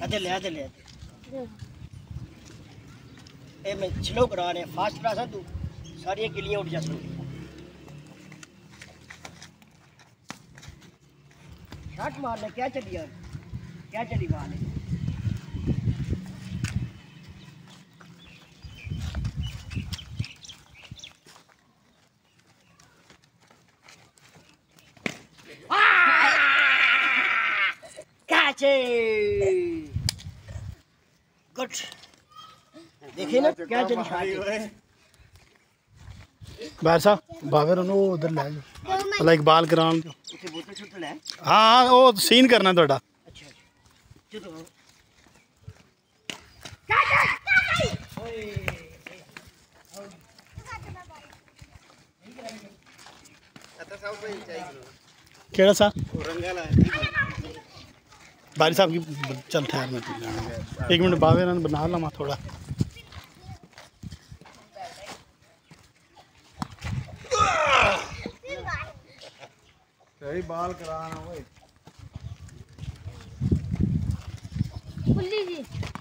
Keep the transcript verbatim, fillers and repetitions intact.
आधे ले आधे ले ए मैं स्लो करा रहे फास्ट करा सा तू सारी गिलियां उठ जाती शॉट मारने क्या चली यार क्या चली बाल है गुड देखिए ना क्या चली शॉट बाहर साहब बाबर नो उधर ले जाओ लाइक बाल करान जो इसे बोतल छोटा ले हां वो सीन करना ਤੁਹਾਡਾ अच्छा चलो केड़ा सा रंगाला बारी साहब की चल ठहर मैं एक मिनट बावे ना बना ला थोड़ा सही बाल कराना ओए खुली जी